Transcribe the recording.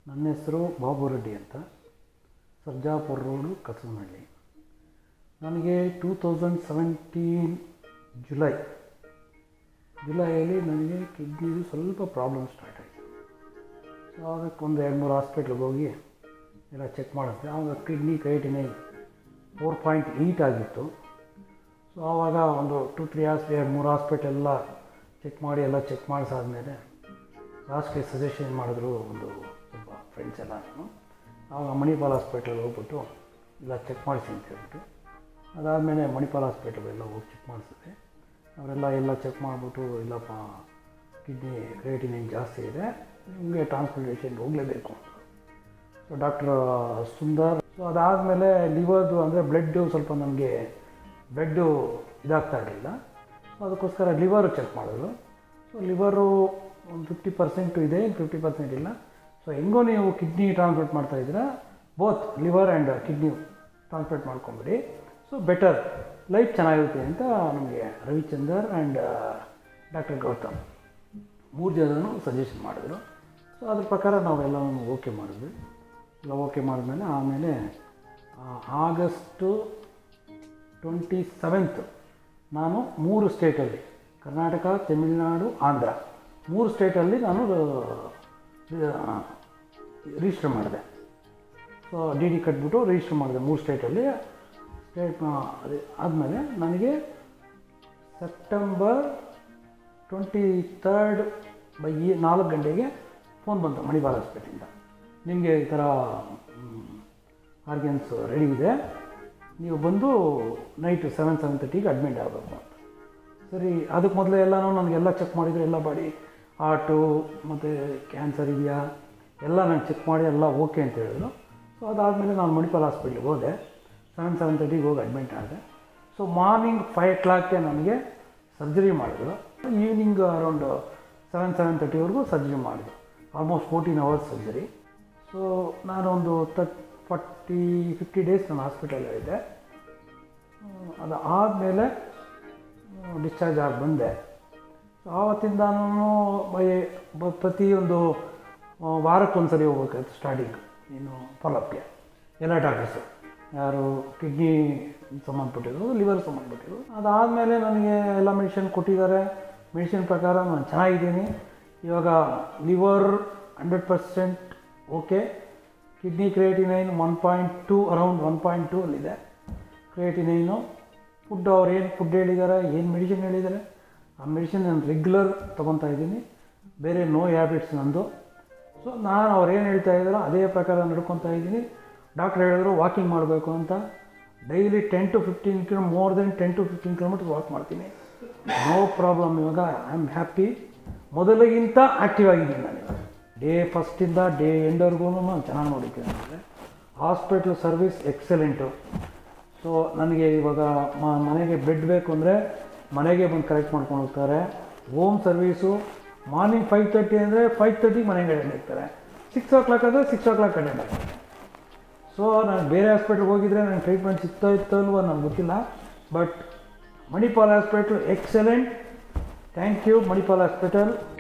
ನನ್ನ ಹೆಸರು ಬಾಬು ರೆಡ್ಡಿ ಅಂತ, ಸರ್ಜಾಪುರ ರೋಡು, ಕಸನಹಳ್ಳಿ. ನನಗೆ 2017 ಜುಲೈಯಲ್ಲಿ ನನಗೆ ಕಿಡ್ನಿದು ಸ್ವಲ್ಪ ಪ್ರಾಬ್ಲಮ್ ಸ್ಟಾರ್ಟ್ ಆಯಿತು. ಸೊ ಅದಕ್ಕೆ ಒಂದು 2-3 ಹಾಸ್ಪಿಟ್ಲಿಗೆ ಹೋಗಿ ಎಲ್ಲ ಚೆಕ್ ಮಾಡಿದ್ವಿ. ಆವಾಗ ಕಿಡ್ನಿ ಕ್ರಿಯೇಟಿನೈನ್ 4.8 ಆಗಿತ್ತು. ಸೊ ಆವಾಗ ಒಂದು 2-3 2-3 ಹಾಸ್ಪಿಟಲ್ ಚೆಕ್ ಮಾಡಿಸಾದ್ಮೇಲೆ ಲಾಸ್ಟ್ಗೆ ಸಜೆಷನ್ ಮಾಡಿದ್ರು ಒಂದು ಸ್ವಲ್ಪ ಫ್ರೆಂಡ್ಸ್ ಎಲ್ಲ. ಆವಾಗ ಮಣಿಪಾಲ್ ಹಾಸ್ಪಿಟಲ್ ಹೋಗ್ಬಿಟ್ಟು ಎಲ್ಲ ಚೆಕ್ ಮಾಡಿಸಿ ಅಂತ ಹೇಳ್ಬಿಟ್ಟು, ಅದಾದಮೇಲೆ ಮಣಿಪಾಲ್ ಹಾಸ್ಪಿಟಲ್ ಹೋಗಿ ಚೆಕ್ ಮಾಡಿಸಿದೆ. ಅವರೆಲ್ಲ ಚೆಕ್ ಮಾಡಿಬಿಟ್ಟು, ಇಲ್ಲಪ್ಪ ಕಿಡ್ನಿ ಕ್ರಿಯೇಟಿನೈನ್ ಜಾಸ್ತಿ ಇದೆ, ನಿಮಗೆ ಟ್ರಾನ್ಸ್ಪ್ಲಾಂಟೇಷನ್ಗೆ ಹೋಗಲೇಬೇಕು ಅಂತ. So doctor Sundar. ಸೊ ಅದಾದಮೇಲೆ ಲಿವರ್ದು ಅಂದರೆ ಬ್ಲಡ್ಡು ಸ್ವಲ್ಪ ನನಗೆ ಇದಾಗ್ತಾ ಇರಲಿಲ್ಲ. ಸೊ ಅದಕ್ಕೋಸ್ಕರ ಲಿವರು ಚೆಕ್ ಮಾಡಿದ್ರು. ಸೊ ಲಿವರು ಒಂದು 50% ಇದೆ, 50% ಇಲ್ಲ. ಸೊ ಹೆಂಗೋ ನೀವು ಕಿಡ್ನಿ ಟ್ರಾನ್ಸ್ಪ್ಲಾಂಟ್ ಮಾಡ್ತಾಯಿದ್ದೀರಾ, both liver and kidney transplant ಮಾಡ್ಕೊಂಬಿಡಿ. ಸೊ ಬೆಟರ್, ಲೈಫ್ ಚೆನ್ನಾಗಿರುತ್ತೆ ಅಂತ ನಮಗೆ ರವಿಚಂದರ್ ಆ್ಯಂಡ್ ಡಾಕ್ಟರ್ ಗೌತಮ್ 3 ಜನನೂ ಸಜೆಷನ್ ಮಾಡಿದ್ರು. ಸೊ ಅದ್ರ ಪ್ರಕಾರ ನಾವೆಲ್ಲ ಓಕೆ ಮಾಡಿದ್ವಿ. ಎಲ್ಲ ಓಕೆ ಮಾಡಿದ್ಮೇಲೆ ಆಮೇಲೆ ಆಗಸ್ಟ್ 27 ನಾನು 3 ಸ್ಟೇಟಲ್ಲಿ, ಕರ್ನಾಟಕ, ತಮಿಳುನಾಡು, ಆಂಧ್ರ 3 ಸ್ಟೇಟಲ್ಲಿ ನಾನು ರಿಜಿಸ್ಟರ್ ಮಾಡಿದೆ. ಸೊ ಡಿ ಕಟ್ಬಿಟ್ಟು ರಿಜಿಸ್ಟರ್ ಮಾಡಿದೆ 3 ಸ್ಟೇಟಲ್ಲಿ. ಆದಮೇಲೆ ನನಗೆ ಸೆಪ್ಟೆಂಬರ್ 23 4 ಗಂಟೆಗೆ ಫೋನ್ ಬಂತು ಮಣಿಪಾಲ್ ಹಾಸ್ಪಿಟಲಿಂದ. ನಿಮಗೆ ಈ ಥರ ಆರ್ಗನ್ಸ್ ರೆಡಿ ಇದೆ, ನೀವು ಬಂದು ನೈಟು 7-7:30ಗೆ ಅಡ್ಮಿಟ್ ಆಗಬೇಕು ಅಂತ. ಸರಿ, ಅದಕ್ಕೆ ಮೊದಲೇ ಎಲ್ಲನೂ ನನಗೆಲ್ಲ ಚೆಕ್ ಮಾಡಿದ್ರು, ಎಲ್ಲ ಬಾಡಿ ಹಾರ್ಟು ಮತ್ತು ಕ್ಯಾನ್ಸರ್ ಇದೆಯಾ ಎಲ್ಲ ನಾನು ಚೆಕ್ ಮಾಡಿ ಎಲ್ಲ ಓಕೆ ಅಂತ ಹೇಳಿದ್ರು. ಸೊ ಅದಾದಮೇಲೆ ನಾನು ಮಣಿಪಾಲ್ ಹಾಸ್ಪಿಟ್ಲಿಗೆ ಹೋದೆ. 7-7:30ಗೆ ಹೋಗಿ ಅಡ್ಮಿಟ್ ಆದೆ. ಸೊ ಮಾರ್ನಿಂಗ್ 5 o'clockಗೆ ನನಗೆ ಸರ್ಜರಿ ಮಾಡಿದ್ರು. ಈವ್ನಿಂಗ್ ಅರೌಂಡ್ 7-7:30ವರೆಗೂ ಸರ್ಜರಿ ಮಾಡಿದ್ರು. Almost 14 hours surgery. ಸೊ ನಾನೊಂದು 50 ಡೇಸ್ ನಾನು ಹಾಸ್ಪಿಟಲಲ್ಲಿದ್ದೆ. ಅದಾದಮೇಲೆ ಡಿಸ್ಚಾರ್ಜ್ ಆಗಿ ಬಂದೆ. ಸೊ ಆವತ್ತಿಂದ ನಾನು ಪ್ರತಿಯೊಂದು ವಾರಕ್ಕೊಂದು ಸರಿ ಹೋಗ್ಬೇಕಾಯ್ತು ಸ್ಟಾರ್ಟಿಂಗ್, ಫಾಲೋಅಪ್ಗೆ ಎಲ್ಲ ಡಾಕ್ಟರ್ಸು, ಯಾರು ಕಿಡ್ನಿ ಸಂಬಂಧಪಟ್ಟಿದ್ರು, ಲಿವರ್ ಸಂಬಂಧಪಟ್ಟಿದ್ರು. ಅದಾದಮೇಲೆ ನನಗೆ ಎಲ್ಲ ಮೆಡಿಷನ್ ಕೊಟ್ಟಿದ್ದಾರೆ. ಮೆಡಿಸಿನ್ ಪ್ರಕಾರ ನಾನು ಚೆನ್ನಾಗಿದ್ದೀನಿ. ಇವಾಗ liver 100% okay. Kidney creatinine 1.2 around 1.2 ಅಲ್ಲಿದೆ ಕ್ರಿಯೇಟಿನೈನು. ಫುಡ್ ಅವ್ರು ಏನು ಫುಡ್ ಹೇಳಿದ್ದಾರೆ, ಏನು ಮೆಡಿಸಿನ್ ಹೇಳಿದ್ದಾರೆ, ಆ ಮೆಡಿಸಿನ್ ನಾನು ರೆಗ್ಯುಲರ್ ತೊಗೊತಾ ಇದ್ದೀನಿ. ಬೇರೆ ನೋ ಹ್ಯಾಬಿಟ್ಸ್ ನಂದು. ಸೊ ನಾನು ಅವ್ರು ಏನು ಹೇಳ್ತಾ ಇದ್ದಾರೋ ಅದೇ ಪ್ರಕಾರ ನಡ್ಕೊತಾ ಇದ್ದೀನಿ. ಡಾಕ್ಟ್ರ್ ಹೇಳಿದ್ರು ವಾಕಿಂಗ್ ಮಾಡಬೇಕು ಅಂತ. Daily 10 to 15 more than 10 to 15 kilometres walk ಮಾಡ್ತೀನಿ. No problem. ಇವಾಗ ಐ ಆಮ್ ಹ್ಯಾಪಿ. ಮೊದಲಿಗಿಂತ ಆ್ಯಕ್ಟಿವ್ ಆಗಿದ್ದೀನಿ ನಾನು. ಡೇ ಫಸ್ಟಿಂದ ಡೇ ಎಂಡ್ವರೆಗೂ ನಾನು ಚೆನ್ನಾಗಿ ನೋಡಿದ್ದೀನಿ. ಅಂದರೆ ಹಾಸ್ಪಿಟ್ಲ್ ಸರ್ವಿಸ್ ಎಕ್ಸಲೆಂಟು. ಸೊ ನನಗೆ ಇವಾಗ ಮನೆಗೆ ಬೆಡ್ ಬೇಕು ಅಂದರೆ ಮನೆಗೆ ಬಂದು ಕಲೆಕ್ಟ್ ಮಾಡ್ಕೊಂಡು ಹೋಗ್ತಾರೆ. ಹೋಮ್ ಸರ್ವೀಸು ಮಾರ್ನಿಂಗ್ 5:30 ಅಂದರೆ 5:30 ಮನೆಗೆ ಅಟೆಂಡ್ ಆಗ್ತಾರೆ. 6 o'clock ಅಂದರೆ 6 o'clock ಅಟೆಂಡ್ ಆಗ್ತಾರೆ. ಸೊ ನಾನು ಬೇರೆ ಹಾಸ್ಪಿಟ್ಲ್ಗೆ ಹೋಗಿದ್ರೆ ನನಗೆ ಟ್ರೀಟ್ಮೆಂಟ್ ಸಿಗ್ತಾ ಇತ್ತಲ್ವ ನನಗೆ ಗೊತ್ತಿಲ್ಲ. But Manipal hospital excellent. Thank you Manipal hospital.